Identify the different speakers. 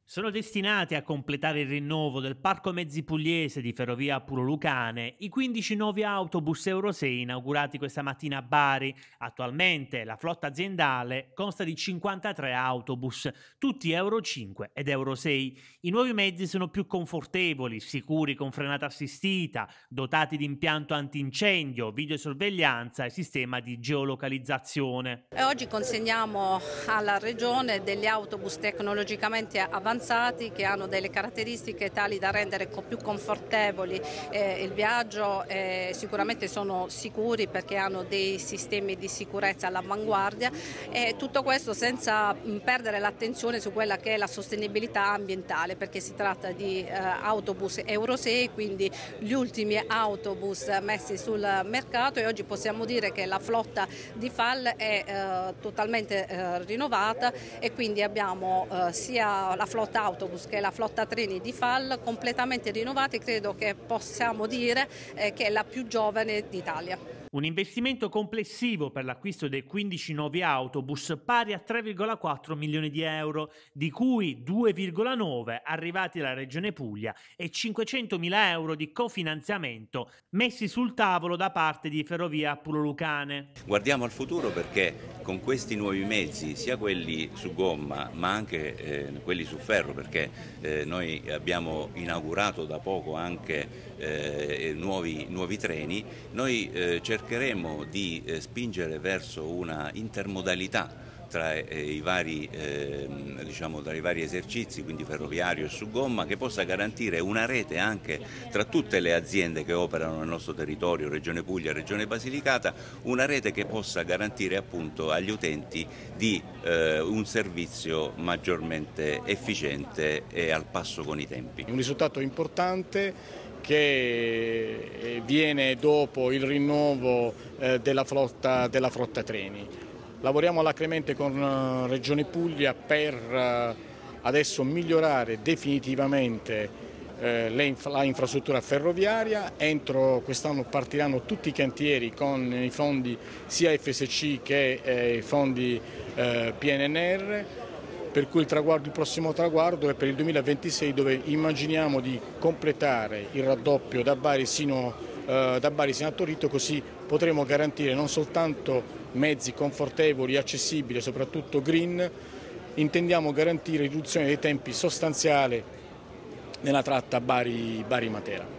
Speaker 1: Sono destinati a completare il rinnovo del parco mezzi pugliese di Ferrovia Puro-Lucane i 15 nuovi autobus Euro 6 inaugurati questa mattina a Bari. Attualmente la flotta aziendale consta di 53 autobus, tutti Euro 5 ed Euro 6. I nuovi mezzi sono più confortevoli, sicuri con frenata assistita, dotati di impianto antincendio, videosorveglianza e sistema di geolocalizzazione.
Speaker 2: E oggi consegniamo alla Regione degli autobus tecnologicamente avanzati che hanno delle caratteristiche tali da rendere più confortevoli il viaggio, sicuramente sono sicuri perché hanno dei sistemi di sicurezza all'avanguardia, e tutto questo senza perdere l'attenzione su quella che è la sostenibilità ambientale, perché si tratta di autobus Euro 6, quindi gli ultimi autobus messi sul mercato, e oggi possiamo dire che la flotta di FAL è totalmente rinnovata, e quindi abbiamo sia la flotta autobus che la flotta treni di FAL completamente rinnovati. Credo che possiamo dire che è la più giovane d'Italia.
Speaker 1: Un investimento complessivo per l'acquisto dei 15 nuovi autobus pari a 3,4 milioni di euro, di cui 2,9 arrivati dalla Regione Puglia e 500 mila euro di cofinanziamento messi sul tavolo da parte di Ferrovia Puro-Lucane.
Speaker 3: Guardiamo al futuro perché con questi nuovi mezzi, sia quelli su gomma ma anche quelli su ferro, perché noi abbiamo inaugurato da poco anche nuovi treni, noi cercheremo di spingere verso una intermodalità tra i vari esercizi, quindi ferroviario e su gomma, che possa garantire una rete anche tra tutte le aziende che operano nel nostro territorio, Regione Puglia e Regione Basilicata, una rete che possa garantire appunto agli utenti di un servizio maggiormente efficiente e al passo con i tempi.
Speaker 4: Un risultato importante che viene dopo il rinnovo della flotta treni. Lavoriamo alacremente con Regione Puglia per adesso migliorare definitivamente la infrastruttura ferroviaria. Entro quest'anno partiranno tutti i cantieri con i fondi sia FSC che i fondi PNNR, per cui il prossimo traguardo è per il 2026, dove immaginiamo di completare il raddoppio da Bari sino a Torito, così potremo garantire non soltanto mezzi confortevoli, accessibili e soprattutto green, intendiamo garantire riduzione dei tempi sostanziale nella tratta Bari-Matera.